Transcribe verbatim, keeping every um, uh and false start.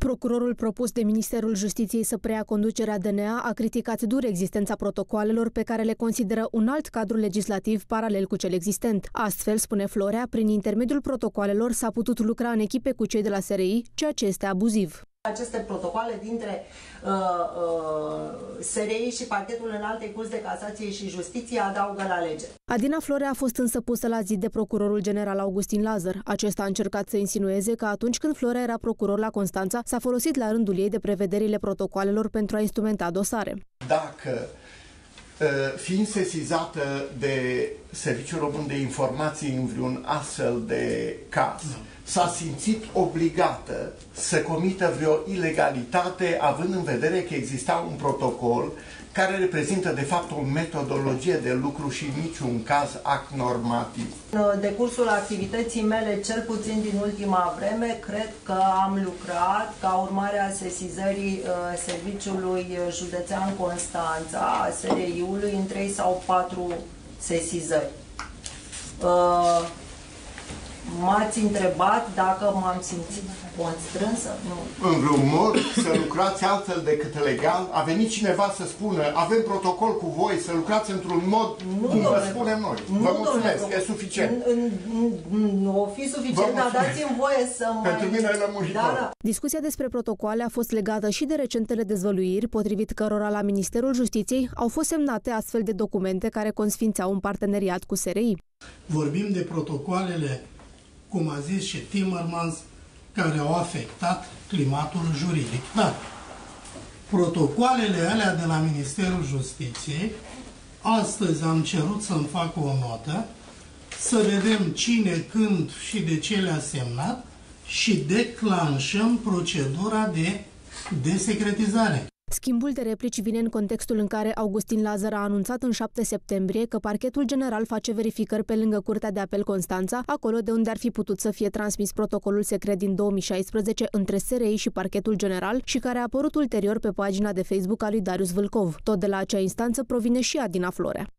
Procurorul propus de Ministerul Justiției să preia conducerea D N A a criticat dur existența protocoalelor pe care le consideră un alt cadru legislativ paralel cu cel existent. Astfel, spune Florea, prin intermediul protocoalelor s-a putut lucra în echipe cu cei de la S R I, ceea ce este abuziv. Aceste protocoale dintre uh, uh, S R I și Parchetul Înaltei Curți de Casație și Justiție adaugă la lege. Adina Florea a fost însă pusă la zi de procurorul general Augustin Lazăr. Acesta a încercat să insinueze că atunci când Florea era procuror la Constanța, s-a folosit la rândul ei de prevederile protocoalelor pentru a instrumenta dosare. Dacă, fiind sesizată de Serviciul Român de Informații în vreun astfel de caz, s-a simțit obligată să comită vreo ilegalitate, având în vedere că exista un protocol care reprezintă de fapt o metodologie de lucru și în niciun caz act normativ. În decursul activității mele, cel puțin din ultima vreme, cred că am lucrat ca urmare a sesizării uh, Serviciului Județean Constanța, a S R I-ului, în trei sau patru sesizări. Uh, M-ați întrebat dacă m-am simțit constrânsă? Nu. În vreun mod să lucrați altfel decât legal? A venit cineva să spună, avem protocol cu voi, să lucrați într-un mod nu, cum domnule, vă spunem noi. Nu, vă mulțumesc, domnule, e suficient. Nu o fi suficient, dar dați-mi voie să mai... Pentru mine e lămuritor. Da, da. Discuția despre protocoale a fost legată și de recentele dezvăluiri, potrivit cărora la Ministerul Justiției au fost semnate astfel de documente care consfințeau un parteneriat cu S R I. Vorbim de protocoalele, cum a zis și Timmermans, care au afectat climatul juridic. Da. Protocoalele alea de la Ministerul Justiției, astăzi am cerut să-mi facă o notă, să vedem cine, când și de ce le-a semnat și declanșăm procedura de desecretizare. Schimbul de replici vine în contextul în care Augustin Lazăr a anunțat în șapte septembrie că Parchetul General face verificări pe lângă Curtea de Apel Constanța, acolo de unde ar fi putut să fie transmis protocolul secret din două mii șaisprezece între S R I și Parchetul General și care a apărut ulterior pe pagina de Facebook a lui Darius Vâlcov. Tot de la acea instanță provine și Adina Florea.